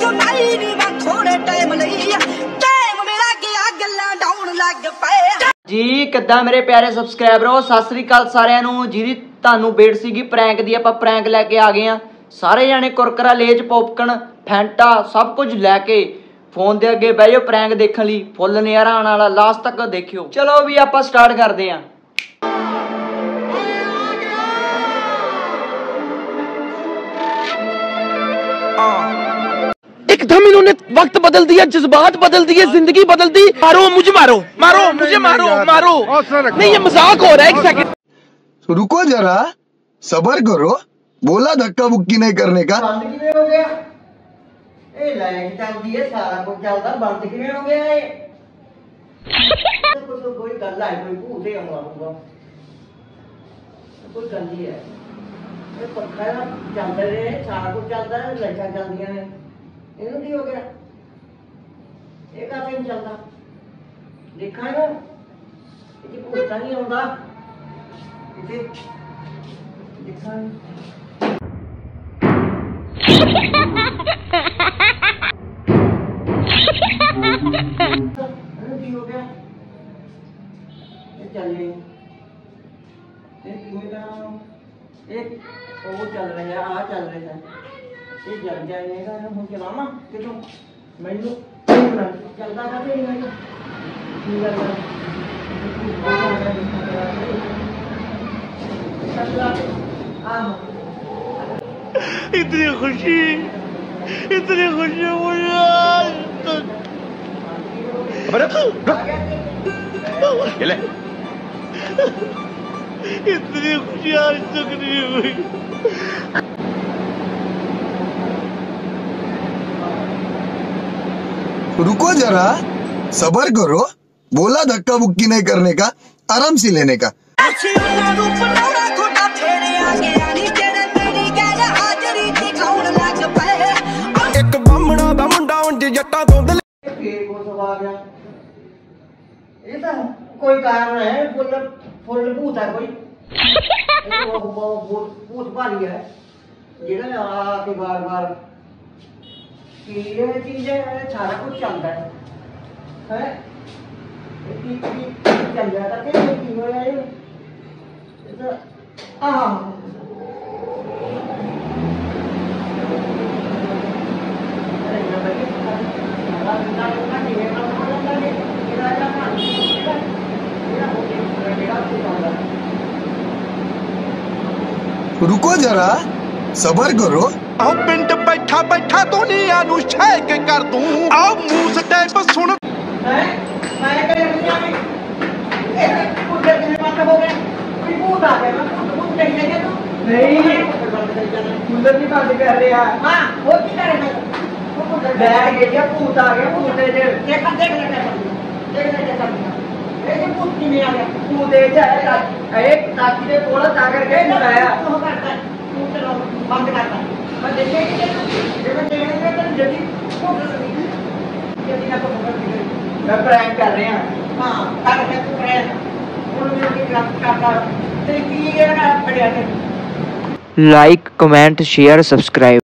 ਸੁਣਾਈ ਨੀ ਮੈਂ ਥੋੜੇ ਟਾਈਮ ਲਈ ਟਾਈਮ ਮੇਰਾ ਗਿਆ ਗੱਲਾਂ ਡਾਉਣ ਲੱਗ ਪਏ ਜੀ। ਕਿੱਦਾਂ ਮੇਰੇ ਪਿਆਰੇ ਸਬਸਕ੍ਰਾਈਬਰੋ, ਸਤਿ ਸ੍ਰੀ ਅਕਾਲ ਸਾਰਿਆਂ ਨੂੰ। ਜਿਹਦੀ ਤੁਹਾਨੂੰ ਵੇਟ ਸੀਗੀ ਪ੍ਰੈਂਕ ਦੀ, ਆਪਾਂ ਪ੍ਰੈਂਕ ਲੈ ਕੇ ਆ ਗਏ ਆ। ਸਾਰੇ ਜਾਣੇ ਕੁਰਕਰਾ, ਲੇਜ, ਪੌਪਕਨ, ਫੈਂਟਾ ਸਭ ਕੁਝ ਲੈ ਕੇ ਫੋਨ ਦੇ ਅੱਗੇ ਬਹਿ ਜਾਓ ਪ੍ਰੈਂਕ ਦੇਖਣ ਲਈ। ਫੁੱਲ ਨਜ਼ਾਰਾ ਆਉਣ ਵਾਲਾ, ਲਾਸਟ ਤੱਕ ਦੇਖਿਓ। ਚਲੋ ਵੀ ਆਪਾਂ ਸਟਾਰਟ ਕਰਦੇ ਆ। एकदम इन्होंने वक्त बदल दिया, जज्बात बदल दिए, जिंदगी बदल दी। मारो मुझे, मारो मारो मुझे, मारो मारो। नहीं ये मजाक हो रहा है। एक सेकंड रुको जरा, सबर करो। बोला धक्का बुक्की नहीं करने का। बंद किवें हो गया? ए लाइट चलदी है, सारा कुछ चलदा, बंद किवें हो गया? ए कोई गल है, कोई भूत है आऊंगा, कोई गल ही है। ये पंखा चल रहे, सारा कुछ चलदा है, लाइटां चलदियां ने, ਇਹਨੂੰ ਕੀ ਹੋ ਗਿਆ? ਇਹ ਕਾਹਤੇ ਨਹੀਂ ਚੱਲਦਾ? ਦੇਖਾਂ ਇਹਨੂੰ, ਇਹ ਭੂਤਾਂ ਨਹੀਂ ਆਉਂਦਾ ਕਿਤੇ। ਦੇਖਾਂ ਇਹਨੂੰ ਕੀ ਹੋ ਗਿਆ? ਇਹ ਚੱਲੇ ਇਹ ਕਿਵੇਂ ਦਾ? ਇਹ ਉਹ ਚੱਲ ਰਿਹਾ, ਆ ਚੱਲ ਰਿਹਾ, ਇਹ ਜਲ ਜਾਏਗਾ। ਹੁਣ ਚਲਾਵਾਂ ਕਿਦੋਂ? ਮੈਨੂੰ ਚੱਲਦਾ ਕਦੇ ਨਹੀਂ ਕੀ ਕਰਦਾ। इतनी खुशी मुझे। इतनी खुशी आज तक नहीं हुई। रुको जरा, सबर करो। बोला धक्का बुक्की नहीं करने का, आराम से लेने का। एक बामणा दा मुंडा उंज जट्टा तो ਇਹ ਤਾਂ ਕੋਈ ਕਾਰਨ ਹੈ। ਫੁੱਲ ਭੂਤ ਹੈ ਕੋਈ। ਭੂਤ ਭਾਰੀ ਹੈ ਜਿਹੜਾ ਆ ਕੇ ਬਾਰ-ਬਾਰ ਕੀ ਇਹ ਚੀਜ਼ ਹੈ। ਸਾਰਾ ਕੁਝ ਚੱਲਦਾ ਹੈ ਹੈ ਕੀ ਚੱਲਦਾ ਤਾਂ ਕਿ ਕੀ ਹੋਇਆ ਇਹ ਤਾਂ रुको जरा, सबर करो। आओ पिंड बैठा बैठा दुनिया नु शेक कर दूं। आओ मूस टाइप सुन। मैं कह रही हूं ये कुछ कितने बात हो गया? कोई भूत आ गया? भूत नहीं है क्या? नहीं कूलर नहीं बंद कर रहा। हां वो की कर रहा है? बैठ गया, भूत आ गया। भूत दे देख ले ये भूत की नहीं आ गया। भूत दे एक ताकि दे कोल जाकर के लगाया बंद करता। मैं देखे कि जब देखने तो जल्दी जल्दी ना तो मैं प्रैंक कर रहे हैं। हां कर रहे तू प्रैंक उन्होंने भी करता तेरी की है ना बढ़िया। Like, comment, share, subscribe.